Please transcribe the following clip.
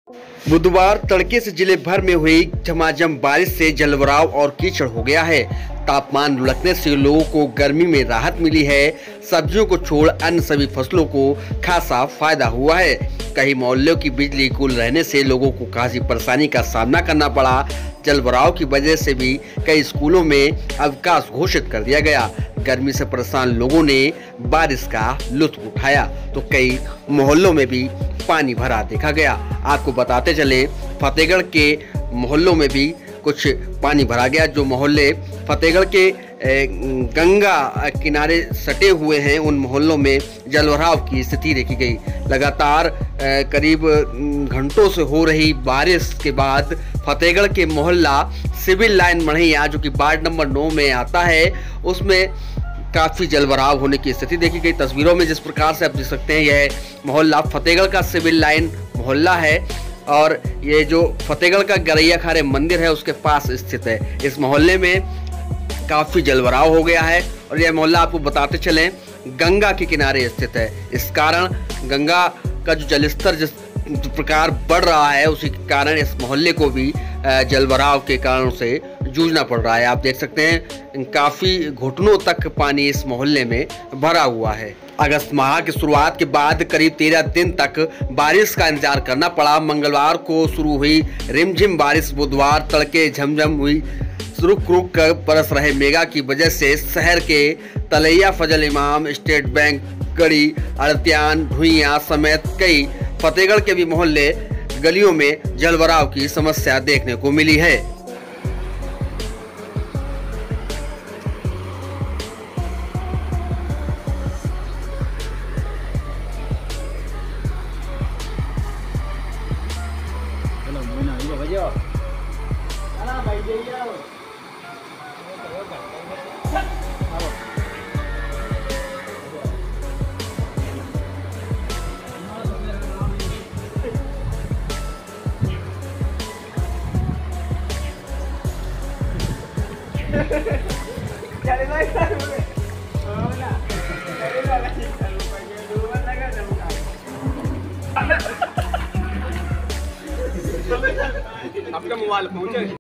बुधवार तड़के से जिले भर में हुई झमाझम बारिश से जलभराव और कीचड़ हो गया है। तापमान लुढ़कने से लोगों को गर्मी में राहत मिली है। सब्जियों को छोड़ अन्य सभी फसलों को खासा फायदा हुआ है। कई मोहल्लों की बिजली गुल रहने से लोगों को खासी परेशानी का सामना करना पड़ा। जलभराव की वजह से भी कई स्कूलों में अवकाश घोषित कर दिया गया। गर्मी से परेशान लोगों ने बारिश का लुत्फ उठाया तो कई मोहल्लों में भी पानी भरा देखा गया। आपको बताते चले, फतेहगढ़ के मोहल्लों में भी कुछ पानी भरा गया। जो मोहल्ले फतेहगढ़ के गंगा किनारे सटे हुए हैं, उन मोहल्लों में जलभराव की स्थिति देखी गई। लगातार करीब घंटों से हो रही बारिश के बाद फतेहगढ़ के मोहल्ला सिविल लाइन मढ़ैया, जो कि वार्ड नंबर 9 में आता है, उसमें काफ़ी जलभराव होने की स्थिति देखी गई। तस्वीरों में जिस प्रकार से आप देख सकते हैं, यह मोहल्ला फतेहगढ़ का सिविल लाइन मोहल्ला है और ये जो फतेहगढ़ का गरैया खारे मंदिर है उसके पास स्थित है। इस मोहल्ले में काफ़ी जलभराव हो गया है और यह मोहल्ला आपको बताते चलें गंगा के किनारे स्थित है। इस कारण गंगा का जो जलस्तर जिस प्रकार बढ़ रहा है, उसी के कारण इस मोहल्ले को भी जलभराव के कारण से जूझना पड़ रहा है। आप देख सकते हैं काफ़ी घुटनों तक पानी इस मोहल्ले में भरा हुआ है। अगस्त माह की शुरुआत के बाद करीब 13 दिन तक बारिश का इंतजार करना पड़ा। मंगलवार को शुरू हुई रिमझिम बारिश बुधवार तड़के झमझम हुई। रुक रुक कर बरस रहे मेघा की वजह से शहर के तलैया, फजल इमाम, स्टेट बैंक, गढ़ी, अड़त्यान, भुइयां समेत कई फतेहगढ़ के भी मोहल्ले गलियों में जलभराव की समस्या देखने को मिली है। आपका मोबाइल पहुंचे।